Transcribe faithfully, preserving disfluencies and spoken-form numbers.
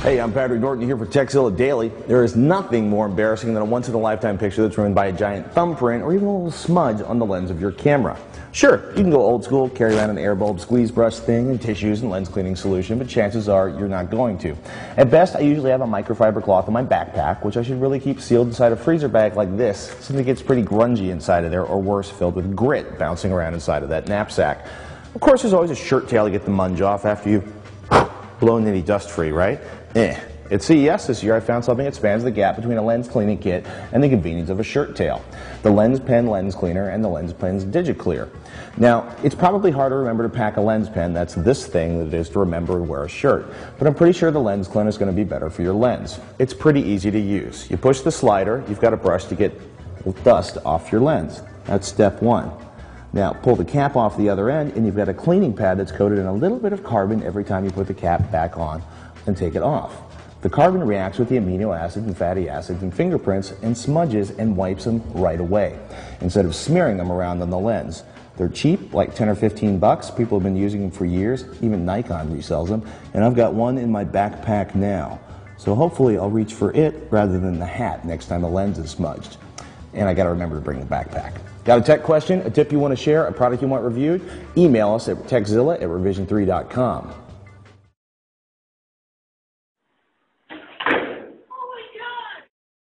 Hey, I'm Patrick Norton here for TechZilla Daily. There is nothing more embarrassing than a once-in-a-lifetime picture that's ruined by a giant thumbprint or even a little smudge on the lens of your camera. Sure, you can go old school, carry around an air bulb squeeze brush thing and tissues and lens cleaning solution, but chances are you're not going to. At best, I usually have a microfiber cloth in my backpack, which I should really keep sealed inside a freezer bag like this, since it gets pretty grungy inside of there, or worse, filled with grit bouncing around inside of that knapsack. Of course, there's always a shirt tail to get the munge off after you've blown any dust free, right? Eh. At C E S this year, I found something that spans the gap between a lens cleaning kit and the convenience of a shirt tail. The Lens Pen Lens Cleaner and the Lens Pen's DigiClear. Now, it's probably hard to remember to pack a lens pen. That's this thing that it is to remember to wear a shirt. But I'm pretty sure the Lens Cleaner is going to be better for your lens. It's pretty easy to use. You push the slider, you've got a brush to get dust off your lens. That's step one. Now, pull the cap off the other end, and you've got a cleaning pad that's coated in a little bit of carbon every time you put the cap back on and take it off. The carbon reacts with the amino acids and fatty acids and fingerprints and smudges and wipes them right away, instead of smearing them around on the lens. They're cheap, like ten or fifteen bucks. People have been using them for years. Even Nikon resells them, and I've got one in my backpack now. So hopefully I'll reach for it rather than the hat next time the lens is smudged. And I got to remember to bring the backpack. Got a tech question, a tip you want to share, a product you want reviewed? Email us at techzilla at revision three dot com.